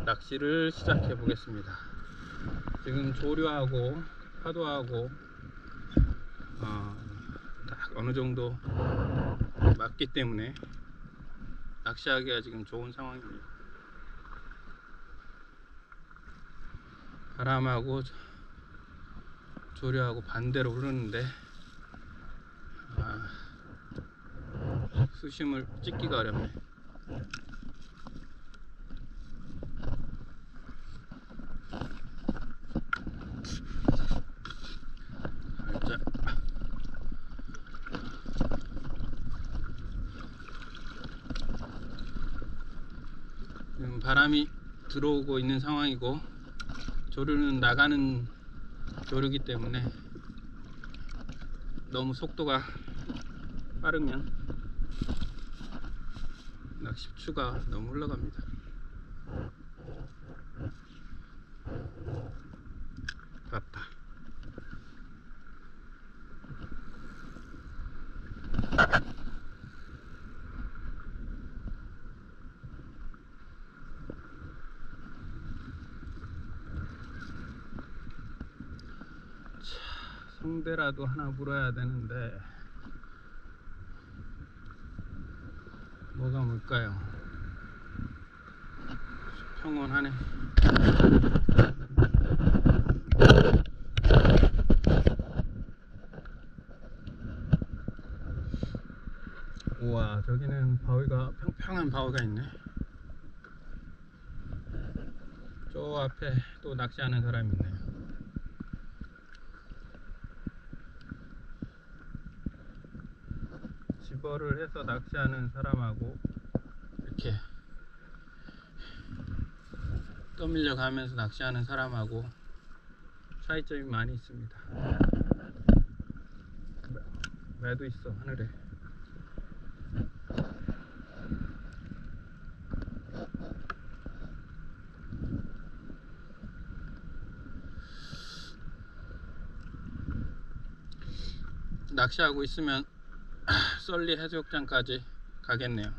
낚시를 시작해 보겠습니다. 지금 조류하고 파도하고 딱 어느 정도 맞기 때문에 낚시하기가 지금 좋은 상황입니다. 바람하고 조류하고 반대로 흐르는데 수심을 찍기가 어렵네. 살짝 지금 바람이 들어오고 있는 상황이고 조류는 나가는 조류기 때문에 너무 속도가 빠르면 낚시추가 너무 흘러갑니다. 봤다. 성대라도 하나 물어야 되는데 뭐가 뭘까요? 평온하네. 우와, 저기는 바위가 평평한 바위가 있네. 저 앞에 또 낚시하는 사람이 있네요. 집어를 해서 낚시하는 사람하고 이렇게 떠밀려 가면서 낚시하는 사람하고 차이점이 많이 있습니다. 매도 있어, 하늘에. 낚시하고 있으면 썰리 해수욕장까지 가겠네요.